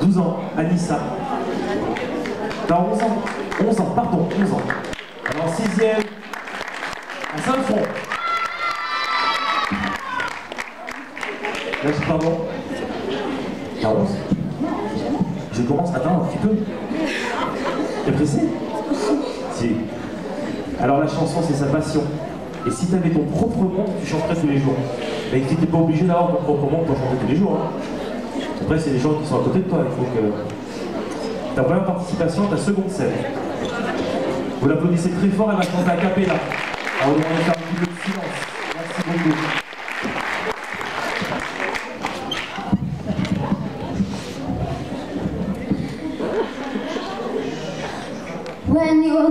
12 ans, Anissa. Non, 11 ans. 11 ans, pardon, 11 ans. Alors, 6e, à Saint-Fond. Là, pardon. Il y a 11. Je commence, attends un petit peu. T'es pressé? Si. Alors, la chanson, c'est sa passion. Et si tu avais ton propre monde, tu chanterais tous les jours. Mais tu n'étais pas obligé d'avoir ton propre monde pour chanter tous les jours. Hein. Après, c'est les gens qui sont à côté de toi. Il faut que... Ta première participation, ta seconde scène. Vous l'applaudissez très fort, elle va chanter a cappella. Alors, on va faire un petit peu de silence. Merci beaucoup. When you're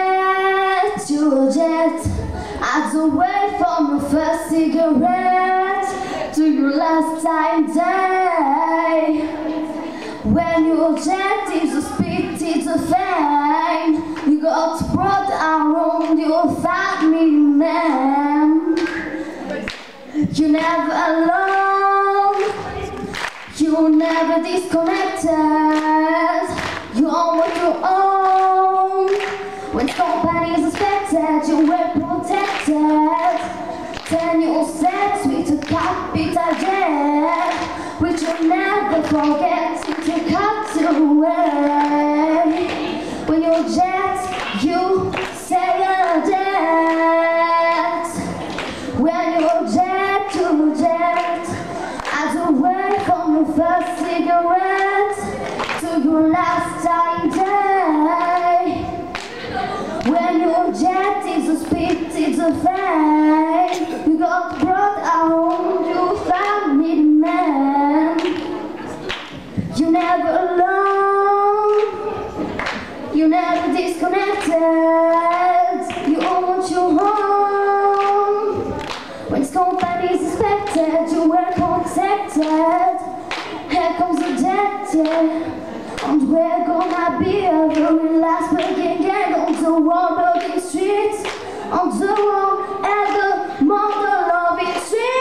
jet, as away from your first cigarette to your last time day. When your jet is a speed, it's a fame. You got brought around your family man. You're never alone. You're never disconnected. You own what you own. When company is expected, you were protected. 10 years set with a capital debt, which you'll never forget to cut away. When you're jet, you say a debt. When you're jet to jet, as away from your first cigarette to your last time day. When your jet is a speed, it's a fame. You got brought around your family man. You're never alone. You're never disconnected. You own what you own. When company is expected, you were protected. Here comes the jet, yeah. And we're gonna be a very last breaking gang on the Warburg streets, on the wall and the mother loving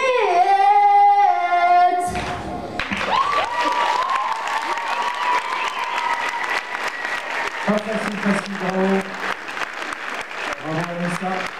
street. Pas facile, bravo. Bravo Vanessa.